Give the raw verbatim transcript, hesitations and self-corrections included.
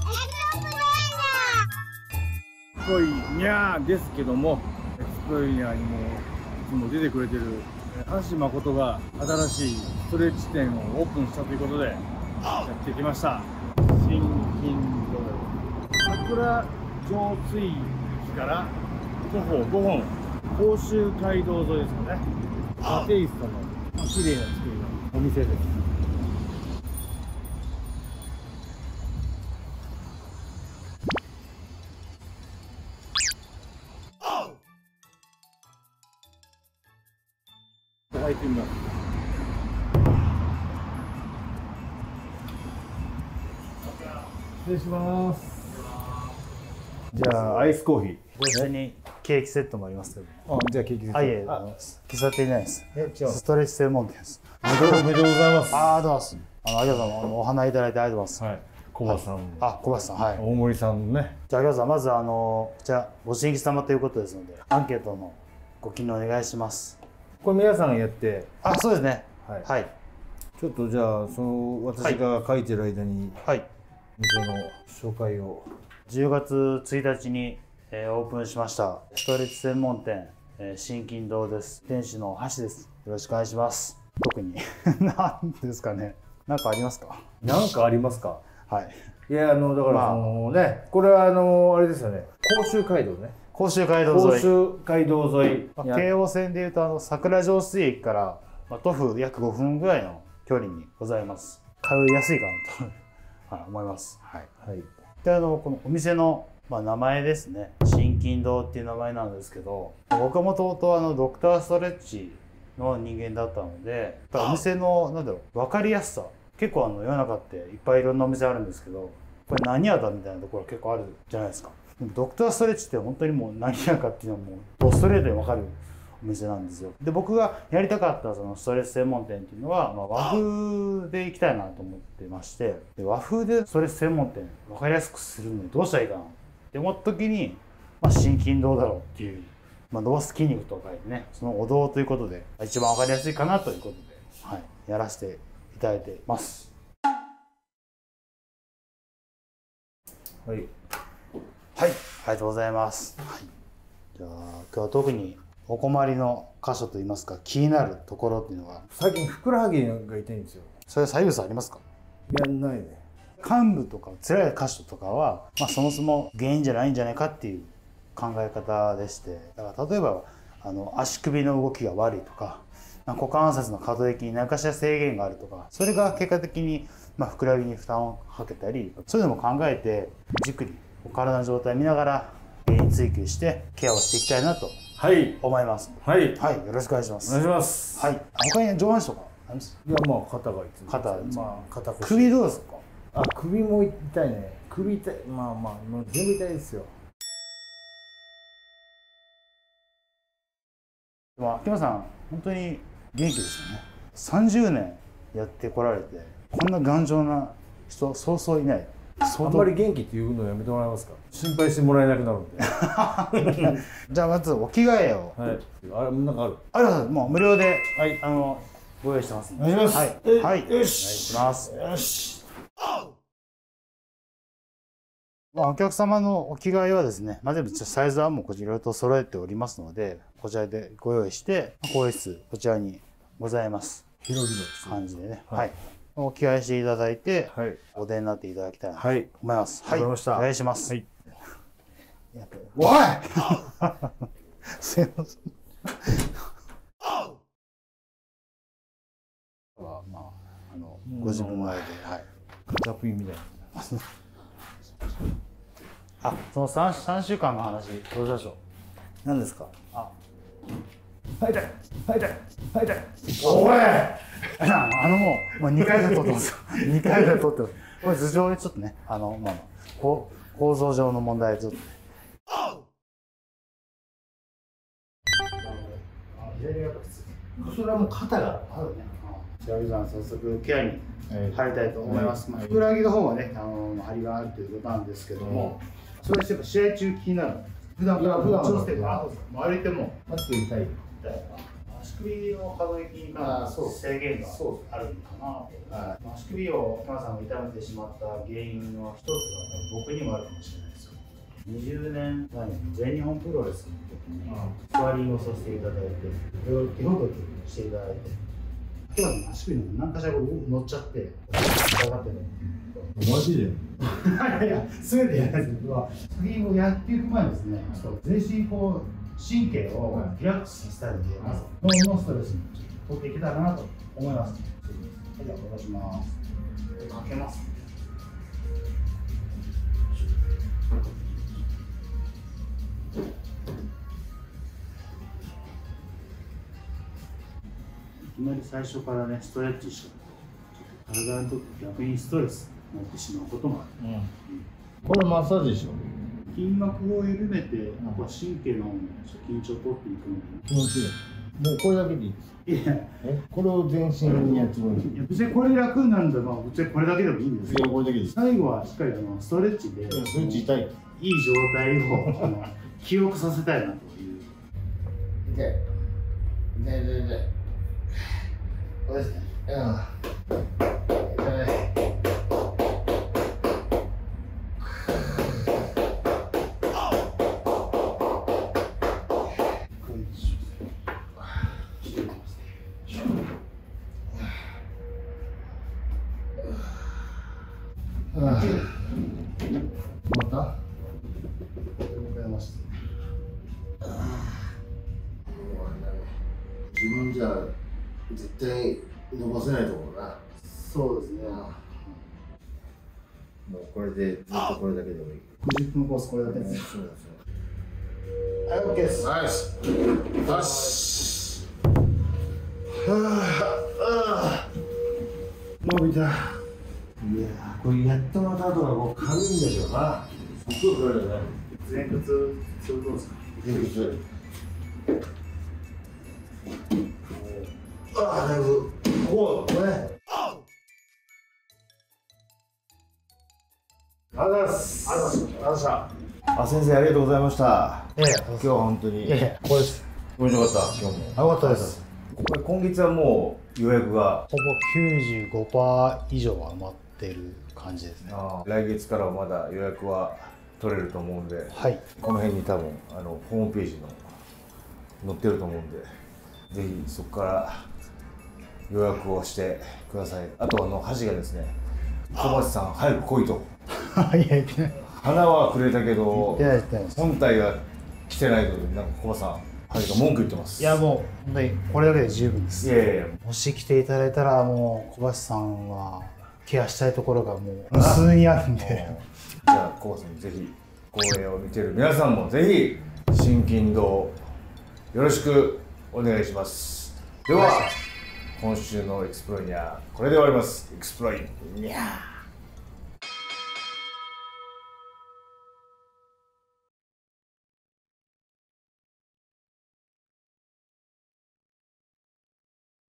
すごいにゃーですけども、エクスプロイヤーにもいつも出てくれてる橋誠が新しいストレッチ店をオープンしたということでやってきました。新金堂桜上水駅から徒歩ごふん、甲州街道沿いですよね。アテイストの綺麗な作りのお店です。入ってみます。失礼します。じゃあアイスコーヒー。 ご一緒にケーキセットもありますけど。 あ、じゃあケーキセット。 はい、あの喫茶店ないです。 え、違う。 ストレッチ専門店です。 おめでとうございます。 ああ、どうも。あの、ありがとうございます。お花いただいてありがとうございます。 はい。小林さん。 あ、小林さん、はい。 大森さんね。 じゃあ、ありがとうございます。まず、あの、じゃあ、ご新規様ということですので、アンケートのご記入お願いします。 これ皆さんやって。 あ、そうですね。 はい。 はい。 ちょっとじゃあ、その私が書いてる間に。はい。店の紹介を。 じゅうがつついたちに、えー、オープンしましたストレッチ専門店、えー、新金堂です。店主の橋です。よろしくお願いします。特に何ですかね。何かありますか。 何かありますか。はい。いや、あのだから、まあ、あのね、これはあのあれですよね。甲州街道ね。 甲州街道沿い。 甲州街道沿い。 まあ、京王線でいうとあの桜上水駅から、まあ、徒歩約ごふんぐらいの距離にございます。通いやすいかなとはい、思います。はい。はい。で、あのこのお店のまあ名前ですね。新金堂っていう名前なんですけど、僕はもともとあのドクターストレッチの人間だったので、お店のなんだろう分かりやすさ、結構あの世の中っていっぱいいろんなお店あるんですけど、これ何屋だみたいなところが結構あるじゃないですか。ドクターストレッチって本当にもう何屋かっていうのはもうドストレートに分かるお店なんですよ。で、僕がやりたかったそのストレッチ専門店っていうのは、まあ、和風で行きたいなと思ってまして、で和風でストレッチ専門店分かりやすくするのにどうしたらいいかなって思った時に、まあ、新金堂だろうっていう、まあ、伸ばす筋肉と書いてね、そのお堂ということで一番分かりやすいかなということで、はい、やらせていただいてます。はい、はい、ありがとうございます。はい、じゃあ今日は特にお困りの箇所といいますか、気になるところっていうのが、 最近ふくらはぎが痛いんですよ。 それ左右差ありますか。 いや、ないね。 患部とか辛い箇所とかは、まあ、そもそも原因じゃないんじゃないかっていう考え方でして、だから例えばあの足首の動きが悪いとか、股関節の可動域に何かしら制限があるとか、それが結果的に、まあ、ふくらはぎに負担をかけたり、そういうのも考えてじっくり体の状態を見ながら原因追求してケアをしていきたいなと思います。はい、はい、よろしくお願いします。 お願いします。 はい、他に上半身とかあります？ いや、まあ肩がいつも。 肩、 まあ肩腰。 首どうですか？ あ、首も痛いね。首痛い。まあまあ、もう全部痛いですよ。 でも秋山さん、本当に元気ですよね。さんじゅうねんやってこられて、こんな頑丈な人、そうそういない。 あんまり元気っていうのやめてもらえますか。心配してもらえなくなるんで。 じゃあまずお着替えを。 はい。あれ、なんかある。 ありがとうございます。もう無料で、はい、あのご用意してますんで。 お願いします。 はい。はい。よし。お願いします。 よし。 まあ、お客様のお着替えはですね、まあ、全部サイズはもうこちらいろいろと揃えておりますので、こちらでご用意して、更衣室こちらにございます。 広々です感じでね。はい。お着替えしていただいて、はい、お出になっていただきたいなと思います。はい。わかりました。お願いします。はい。おいすいません。はまああのご自分前で、はい。 ガチャピンみたいな。 あ、その三三週間の話どうしましょう。何ですか。あ。 はい痛いはい痛いはい痛い。 おい。あのもうもう二回で撮ってます。二回で撮ってます。これ頭上でちょっとね、あのまあこう構造上の問題でちょっとね。 それはもう肩があるね。 じゃあ皆さん早速ケアに入りたいと思います。まあふくらはぎの方はね、あの張りがあるということなんですけども、それして試合中気になる。普段普段普段のステップ歩いてもマジで痛い。 痛い。足首の可動域に関して制限があるのかなと。はい、足首を熊さんが痛めてしまった原因の一つが僕にもあるかもしれないですよ。にじゅうねんまえに全日本プロレスの時にスパーリングをさせていただいて、いろいろ手ほどきしていただいて、今日は足首の何かしら乗っちゃって、下がってる。 マジでいやいや、すべてやらないですけど、スプリングをやっていく前にですね、全身こう神経をリラックスさせたいので、まず脳のストレスに取っていけたらなと思います。はい、じゃあお願いします。かけます。いきなり最初からね、ストレッチして体にとって逆にストレスになってしまうこともある。うんうん、 これマッサージでしょ。 筋膜を緩めて、うん、神経の緊張を取っていくので、 気持ちいい。もうこれだけでいいです。いや、え、これを全身にやってもいい。 いや、別にこれ楽になるんだら、別にこれだけでもいいんですけど、 これだけでいい。 最後はしっかりあのストレッチで、 ストレッチ痛い。 いい状態をあの記憶させたいなという。 痛い。痛い痛い痛い。これですね。うん。痛い。また自分じゃ絶対伸ばせないと思うな。 そうですね。 もうこれでずっとこれだけでもいい。 ごじゅっぷんコースこれだけです。 そうですね。 はい、オッケーです。 ナイス。よし。はあ、伸びた。いやー、これやってもらった後がもう軽いんでしょうな。すっごい軽いよね。 前屈、そういうことですか。 前屈。ああ、だいぶ。こう、これ。ありがとうございます。ありがとうございました。あ、先生ありがとうございました。 いやいや、 今日は本当に。 いやいや、これです。 面白かった、今日も。 よかったです。 これ今月はもう予約がほぼ きゅうじゅうごパーセント 以上は埋まってる感じですね。 あ来月からはまだ予約は取れると思うんで、 はい、 この辺に多分あのホームページの載ってると思うんで、ぜひそこから予約をしてください。あとあの箸がですね、小橋さん早く来いと。 いやいや、 花はくれたけどいやいや本体が来てないので、なんか小橋さん箸が文句言ってます。 いやもう本当にこれだけで十分です。 いやいやいや、 もし来ていただいたらもう小橋さんはケアしたいところがもう無数にあるんで、 じゃあ小橋さんぜひ公演を見てる皆さんもぜひ新筋堂よろしくお願いします。では今週のエクスプロイニャーこれで終わります。エクスプロイニャー。